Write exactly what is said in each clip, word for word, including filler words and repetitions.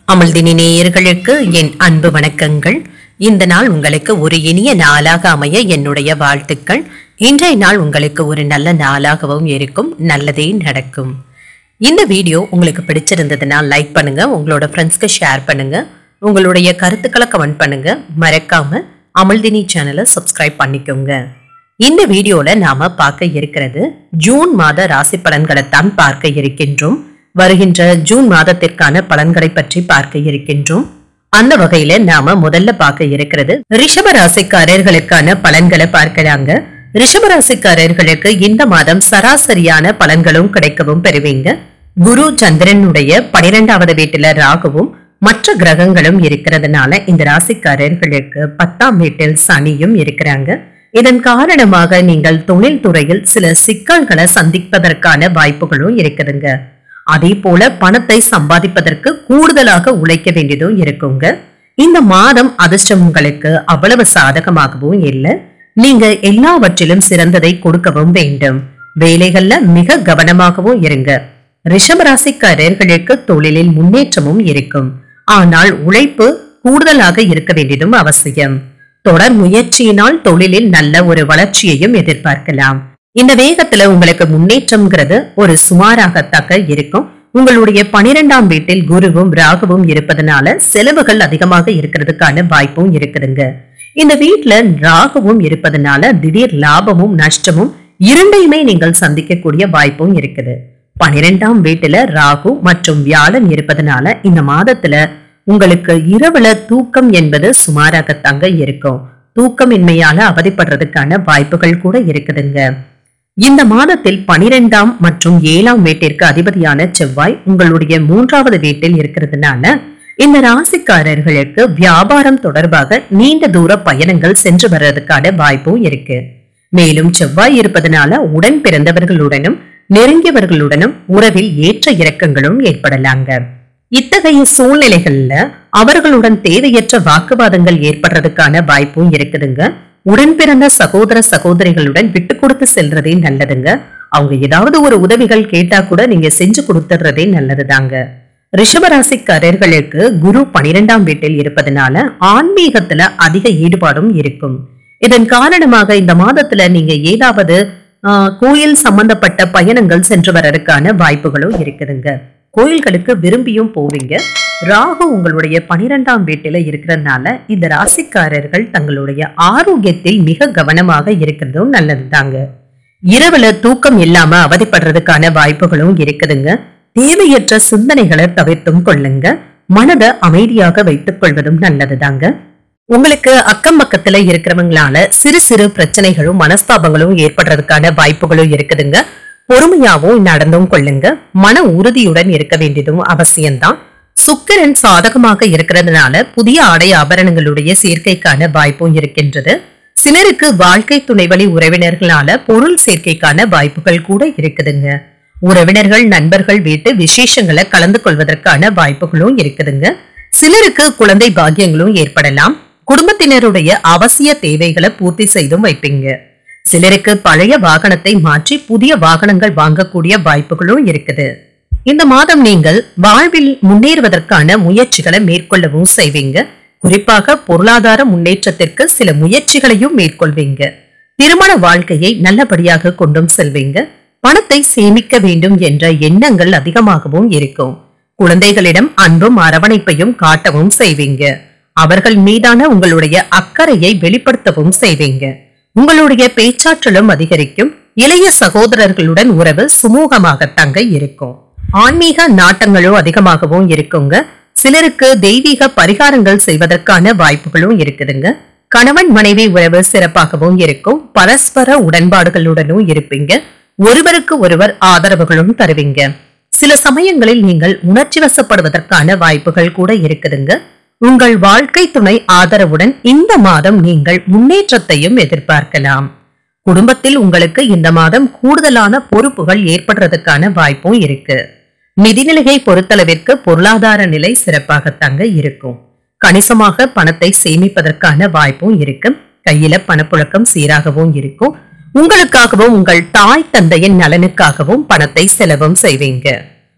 அமிழ்தினி நேயர்களுக்கு என் அன்பு வணக்கங்கள். இந்த நாள் உங்களுக்கு ஒரு இனிய நாளாக அமைய என்னுடைய வாழ்த்துக்கள். இன்றைய நாள் உங்களுக்கு ஒரு நல்ல நாளாகவும் இருக்கும், நல்லதே நடக்கும். இந்த வீடியோ உங்களுக்கு பிடிச்சிருந்ததுன்னா லைக் பண்ணுங்க, உங்களோட ஃப்ரெண்ட்ஸ்க்கு ஷேர் பண்ணுங்க, உங்களுடைய கருத்துக்களை கமெண்ட் பண்ணுங்க. மறக்காம அமிழ்தினி சேனலை சப்ஸ்கிரைப் பண்ணிக்கோங்க. இந்த வீடியோல நாம பார்க்க இருக்கிறது ஜூன் மாத ராசி பலன்களை தான் பார்க்க இருக்கின்றோம். வருகின்ற ஜூன் மாதத்திற்கான பலன்களை பற்றி பார்க்க இருக்கின்றோம். அந்த வகையில நாம முதல்ல பார்க்க இருக்கிறது ரிஷப ராசிக்காரர்களுக்கான பலன்களை பார்க்கலாங்க. ரிஷப ராசிக்காரர்களுக்கு இந்த மாதம் சராசரியான பலன்களும் கிடைக்கவும் பெறுவீங்க. குரு சந்திரனுடைய பனிரெண்டாவது வீட்டுல ராகுவும் மற்ற கிரகங்களும் இருக்கிறதுனால இந்த ராசிக்காரர்களுக்கு பத்தாம் வீட்டில் சனியும் இருக்கிறாங்க. இதன் காரணமாக நீங்கள் தொழில் துறையில் சில சிக்கல்களை சந்திப்பதற்கான வாய்ப்புகளும் இருக்குதுங்க. அதே போல பணத்தை சம்பாதிப்பதற்கு கூடுதலாக உழைக்க வேண்டியதும் இருக்குங்க. இந்த மாதம் அதிர்ஷ்டம் உங்களுக்கு அவ்வளவு சாதகமாகவும் இல்லை. நீங்க எல்லாவற்றிலும் சிறந்ததை கொடுக்கவும் வேண்டும். வேலைகள்ல மிக கவனமாகவும் இருங்க. ரிஷபராசிக்காரர்களுக்கு தொழிலில் முன்னேற்றமும் இருக்கும். ஆனால் உழைப்பு கூடுதலாக இருக்க வேண்டியதும் அவசியம். தொடர் முயற்சியினால் தொழிலில் நல்ல ஒரு வளர்ச்சியையும் எதிர்பார்க்கலாம். இந்த வேகத்துல உங்களுக்கு முன்னேற்றம்ங்கிறது ஒரு சுமாராகத்தக்க இருக்கும். உங்களுடைய பனிரெண்டாம் வீட்டில் குருவும் ராகுவும் இருப்பதனால செலவுகள் அதிகமாக இருக்கிறதுக்கான வாய்ப்பும் இருக்குதுங்க. இந்த வீட்டுல ராகுவும் இருப்பதனால திடீர் லாபமும் நஷ்டமும் இரண்டையுமே நீங்கள் சந்திக்கக்கூடிய வாய்ப்பும் இருக்குது. பனிரெண்டாம் வீட்டுல ராகு மற்றும் வியாழன் இருப்பதனால இந்த மாதத்துல உங்களுக்கு இரவுல தூக்கம் என்பது சுமாராகத்தாங்க இருக்கும். தூக்கமின்மையால அவதிப்படுறதுக்கான வாய்ப்புகள் கூட இருக்குதுங்க. இந்த மாதத்தில் பனிரெண்டாம் மற்றும் ஏழாம் வீட்டிற்கு அதிபதியான செவ்வாய் உங்களுடைய மூன்றாவது வீட்டில் இருக்கிறதுனால இந்த ராசிக்காரர்களுக்கு வியாபாரம் தொடர்பாக நீண்ட தூர பயணங்கள் சென்று வர்றதுக்கான வாய்ப்பும் இருக்கு. மேலும் செவ்வாய் இருப்பதனால உடன் பிறந்தவர்களுடனும் நெருங்கியவர்களுடனும் உறவில் ஏற்ற இறக்கங்களும் ஏற்படலாங்க. இத்தகைய சூழ்நிலைகள்ல அவர்களுடன் தேவையற்ற வாக்குவாதங்கள் ஏற்படுறதுக்கான வாய்ப்பும் இருக்குதுங்க. உடன் பிறந்த சகோதர சகோதரிகளுடன் விட்டு கொடுத்து செல்றதே நல்லதுங்க. அவங்க ஏதாவது ஒரு உதவிகள் கேட்டா கூட நீங்க செஞ்சு கொடுத்துறதே நல்லதுதாங்க. ரிஷபராசிக்காரர்களுக்கு குரு பனிரெண்டாம் வீட்டில் இருப்பதனால ஆன்மீகத்துல அதிக ஈடுபாடும் இருக்கும். இதன் காரணமாக இந்த மாதத்துல நீங்க ஏதாவது ஆஹ் கோயில் சம்பந்தப்பட்ட பயணங்கள் சென்று வர்றதுக்கான வாய்ப்புகளும் இருக்குதுங்க. கோயில்களுக்கு விரும்பியும் போவீங்க. ராகு உங்களுடைய பனிரெண்டாம் வீட்டில இருக்கிறதுனால இந்த ராசிக்காரர்கள் தங்களுடைய ஆரோக்கியத்தில் மிக கவனமாக இருக்கிறதும் நல்லதுதாங்க. இரவுல தூக்கம் இல்லாம அவதிப்படுறதுக்கான வாய்ப்புகளும் இருக்குதுங்க. தேவையற்ற சிந்தனைகளை தவிர்த்தும் கொள்ளுங்க. மனதை அமைதியாக வைத்துக் கொள்வதும் நல்லதுதாங்க. உங்களுக்கு அக்கம் பக்கத்துல இருக்கிறவங்களால சிறு சிறு பிரச்சனைகளும் மனஸ்தாபங்களும் ஏற்படுறதுக்கான வாய்ப்புகளும் இருக்குதுங்க. பொறுமையாவும் நடந்தும் கொள்ளுங்க. மன உறுதியுடன் இருக்க வேண்டியதும் அவசியம்தான். சுக்கிரன் சாதகமாக இருக்கிறதுனால புதிய ஆடை ஆபரணங்களுடைய சேர்க்கைக்கான வாய்ப்பும் இருக்கின்றது. சிலருக்கு வாழ்க்கை துணைவழி உறவினர்களால பொருள் சேர்க்கைக்கான வாய்ப்புகள் கூட இருக்குதுங்க. உறவினர்கள் நண்பர்கள் வீட்டு விசேஷங்களை கலந்து கொள்வதற்கான வாய்ப்புகளும் இருக்குதுங்க. சிலருக்கு குழந்தை பாக்கியங்களும் ஏற்படலாம். குடும்பத்தினருடைய அவசிய தேவைகளை பூர்த்தி செய்தும் வைப்பீங்க. சிலருக்கு பழைய வாகனத்தை மாற்றி புதிய வாகனங்கள் வாங்கக்கூடிய வாய்ப்புகளும் இருக்குது. இந்த மாதம் நீங்கள் வாழ்வில் முன்னேறுவதற்கான முயற்சிகளை மேற்கொள்ளவும் செய்வீங்க. குறிப்பாக பொருளாதார முன்னேற்றத்திற்கு சில முயற்சிகளையும் மேற்கொள்வீங்க. திருமண வாழ்க்கையை நல்லபடியாக கொண்டும் செல்வீங்க. பணத்தை சேமிக்க வேண்டும் என்ற எண்ணங்கள் அதிகமாகவும் இருக்கும். குழந்தைகளிடம் அன்பும் அரவணைப்பையும் காட்டவும் செய்வீங்க. அவர்கள் மீதான உங்களுடைய அக்கறையை வெளிப்படுத்தவும் செய்வீங்க. உங்களுடைய பேச்சாற்றலும் அதிகரிக்கும். இளைய சகோதரர்களுடன் உறவு சுமூகமாக தங்க இருக்கும். ஆன்மீக நாட்டங்களும் அதிகமாகவும் இருக்குங்க. சிலருக்கு தெய்வீக பரிகாரங்கள் செய்வதற்கான வாய்ப்புகளும் இருக்குதுங்க. கணவன் மனைவி உறவு சிறப்பாகவும் இருக்கும். பரஸ்பர உடன்பாடுகளுடனும் இருப்பீங்க. ஒருவருக்கு ஒருவர் ஆதரவுகளும் தருவீங்க. சில சமயங்களில் நீங்கள் உணர்ச்சி வசப்படுவதற்கான வாய்ப்புகள் கூட இருக்குதுங்க. உங்கள் வாழ்க்கை துணை ஆதரவுடன் இந்த மாதம் நீங்கள் முன்னேற்றத்தையும் எதிர்பார்க்கலாம். குடும்பத்தில் உங்களுக்கு இந்த மாதம் கூடுதலான பொறுப்புகள் ஏற்படுறதுக்கான வாய்ப்பும் இருக்கு. நிதிநிலையை பொறுத்தளவிற்கு பொருளாதார நிலை சிறப்பாகத்தாங்க இருக்கும். கணிசமாக பணத்தை சேமிப்பதற்கான வாய்ப்பும் இருக்கு. கையில பணப்புழக்கம் சீராகவும் இருக்கும். உங்களுக்காகவும் உங்கள் தாய் தந்தையின் நலனுக்காகவும் பணத்தை செலவும் செய்வீங்க.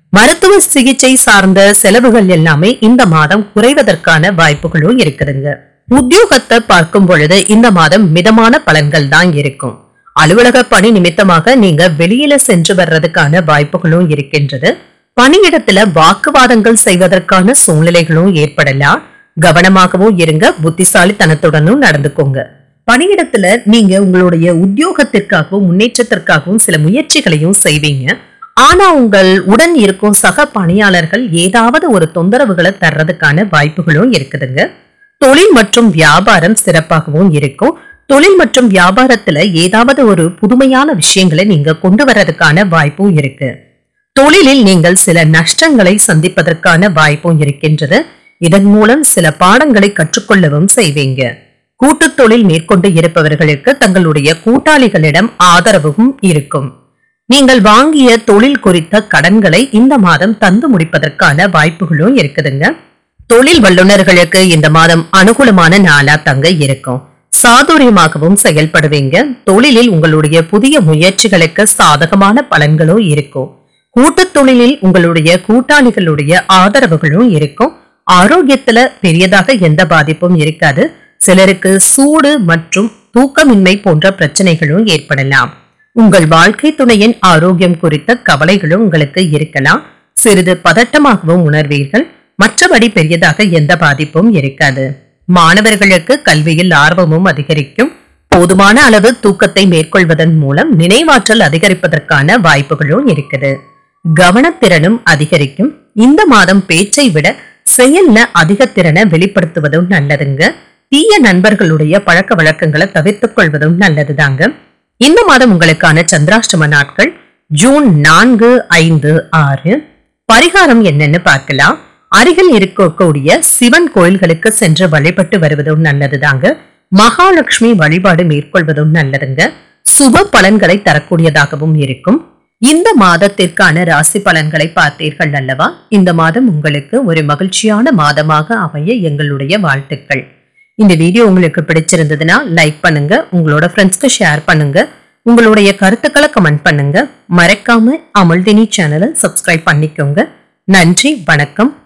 மருத்துவ சிகிச்சை சார்ந்த செலவுகள் எல்லாமே இந்த மாதம் குறைவதற்கான வாய்ப்புகளும் இருக்குதுங்க. உத்தியோகத்தை பார்க்கும் பொழுது இந்த மாதம் மிதமான பலன்கள் தான் இருக்கும். அலுவலக பணி நிமித்தமாக நீங்க வெளியில சென்று வர்றதுக்கான வாய்ப்புகளும் இருக்கின்றது. பணியிடத்துல வாக்குவாதங்கள் செய்வதற்கான சூழ்நிலைகளும் ஏற்படலாம். கவனமாகவும் இருங்க, புத்திசாலித்தனத்துடனும் நடந்துக்கோங்க. பணியிடத்துல நீங்க உங்களுடைய உத்தியோகத்திற்காகவும் முன்னேற்றத்திற்காகவும் சில முயற்சிகளையும் செய்வீங்க. ஆனா உங்கள் உடன் இருக்கும் சக பணியாளர்கள் ஏதாவது ஒரு தொந்தரவுகளை தர்றதுக்கான வாய்ப்புகளும் இருக்குதுங்க. தொழில் மற்றும் வியாபாரம் சிறப்பாகவும் இருக்கும். தொழில் மற்றும் வியாபாரத்துல ஏதாவது ஒரு புதுமையான விஷயங்களை நீங்க கொண்டு வர்றதுக்கான வாய்ப்பும் இருக்கு. தொழிலில் நீங்கள் சில நஷ்டங்களை சந்திப்பதற்கான வாய்ப்பும் இருக்கின்றது. இதன் மூலம் சில பாடங்களை கற்றுக்கொள்ளவும் செய்வீங்க. கூட்டு தொழில் மேற்கொண்டு இருப்பவர்களுக்கு தங்களுடைய கூட்டாளிகளிடம் ஆதரவும் இருக்கும். நீங்கள் வாங்கிய தொழில் குறித்த கடன்களை இந்த மாதம் தந்து முடிப்பதற்கான வாய்ப்புகளும் இருக்குதுங்க. தொழில் வல்லுநர்களுக்கு இந்த மாதம் அனுகூலமான நாளா தங்க இருக்கும். சாதுரியமாகவும் செயல்படுவீங்க. தொழிலில் உங்களுடைய புதிய முயற்சிகளுக்கு சாதகமான பலன்களும் இருக்கும். கூட்டு தொழிலில் உங்களுடைய கூட்டாளிகளுடைய ஆதரவுகளும் இருக்கும். ஆரோக்கியத்துல பெரியதாக எந்த பாதிப்பும் இருக்காது. சிலருக்கு சூடு மற்றும் தூக்கமின்மை போன்ற பிரச்சனைகளும் ஏற்படலாம். உங்கள் வாழ்க்கை துணையின் ஆரோக்கியம் குறித்த கவலைகளும் உங்களுக்கு இருக்கலாம். சிறிது பதட்டமாகவும் உணர்வீர்கள். மற்றபடி பெரியதாக எந்த பாதிப்பும் இருக்காது. மாணவர்களுக்கு கல்வியில் ஆர்வமும் அதிகரிக்கும். போதுமான அளவு தூக்கத்தை மேற்கொள்வதன் மூலம் நினைவாற்றல் அதிகரிப்பதற்கான வாய்ப்புகளும் இருக்குது. கவனத்திறனும் அதிகரிக்கும். இந்த மாதம் பேச்சை விட செயல்ல அதிக திறனை வெளிப்படுத்துவதும் நல்லதுங்க. தீய நண்பர்களுடைய பழக்க வழக்கங்களை தவிர்த்துக் கொள்வதும் நல்லதுதாங்க. இந்த மாதம் உங்களுக்கான சந்திராஷ்டம நாட்கள் ஜூன் நான்கு ஐந்து ஆறு. பரிகாரம் என்னன்னு பார்க்கலாம். அருகில் இருக்கக்கூடிய சிவன் கோயில்களுக்கு சென்று வழிபட்டு வருவதும் நல்லதுதாங்க. மகாலட்சுமி வழிபாடு மேற்கொள்வதும் நல்லதுங்க. சுப பலன்களை தரக்கூடியதாகவும் இருக்கும். இந்த மாதத்திற்கான ராசி பலன்களை பார்த்தீர்கள் அல்லவா? இந்த மாதம் உங்களுக்கு ஒரு மகிழ்ச்சியான மாதமாக அமைய எங்களுடைய வாழ்த்துக்கள். இந்த வீடியோ உங்களுக்கு பிடிச்சிருந்ததுன்னா லைக் பண்ணுங்க, உங்களோட ஃப்ரெண்ட்ஸ்க்கு ஷேர் பண்ணுங்க, உங்களுடைய கருத்துக்களை கமெண்ட் பண்ணுங்க. மறக்காம அமிழ்தினி சேனலை சப்ஸ்கிரைப் பண்ணிக்கோங்க. நன்றி, வணக்கம்.